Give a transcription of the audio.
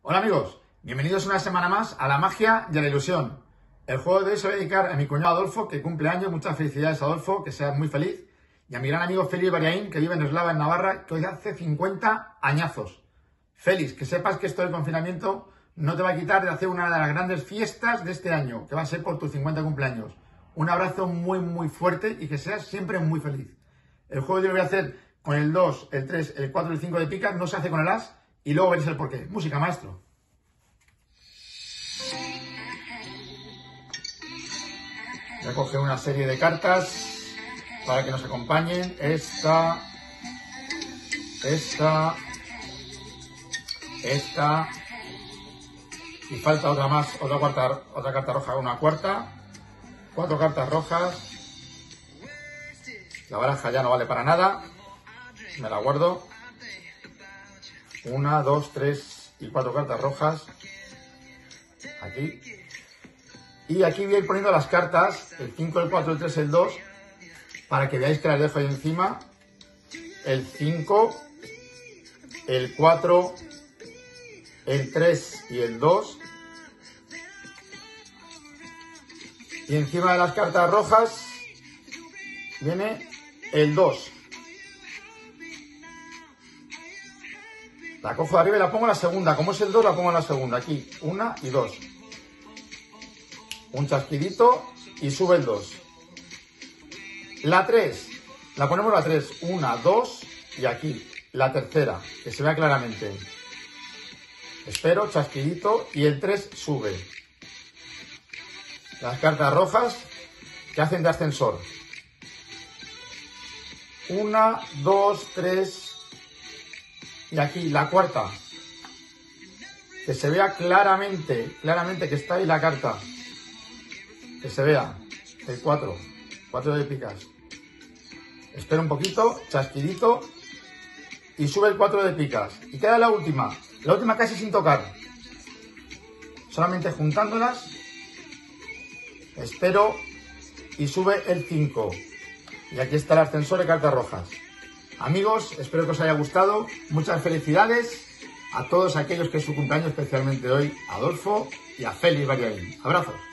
Hola amigos, bienvenidos una semana más a la magia y a la ilusión. El juego de hoy se va a dedicar a mi cuñado Adolfo, que cumple años. Muchas felicidades, Adolfo, que seas muy feliz. Y a mi gran amigo Félix Bariaín, que vive en Eslava, en Navarra, que hoy hace 50 añazos. Félix, que sepas que esto del confinamiento no te va a quitar de hacer una de las grandes fiestas de este año, que va a ser por tus 50 cumpleaños. Un abrazo muy fuerte y que seas siempre muy feliz. El juego de hoy lo voy a hacer con el 2, el 3, el 4 y el 5 de picas, no se hace con el as, y luego veréis el porqué. Música, maestro. Voy a coger una serie de cartas para que nos acompañen. Esta. Y falta otra más, otra carta roja, una cuarta. 4 cartas rojas. La baraja ya no vale para nada. Me la guardo. 1, 2, 3 y 4 cartas rojas. Aquí. Y aquí voy a ir poniendo las cartas, el 5, el 4, el 3, el 2, para que veáis que las dejo ahí encima. El 5, el 4, el 3 y el 2. Y encima de las cartas rojas viene el 2. La cojo de arriba y la pongo en la segunda. Como es el 2, la pongo en la segunda. Aquí, 1 y 2. Un chasquidito y sube el 2. La 3. La ponemos la 3. 1, 2 y aquí. La tercera, que se vea claramente. Espero, chasquidito y el 3 sube. Las cartas rojas que hacen de ascensor. 1, 2, 3 y aquí la cuarta. Que se vea claramente que está ahí la carta. Que se vea el 4 de picas. Espera un poquito, chasquidito y sube el 4 de picas. Y queda la última casi sin tocar. Solamente juntándolas. Espero y sube el 5. Y aquí está el ascensor de cartas rojas. Amigos, espero que os haya gustado. Muchas felicidades a todos aquellos que es su cumpleaños, especialmente hoy, a Adolfo y a Félix Bariaín. Abrazos.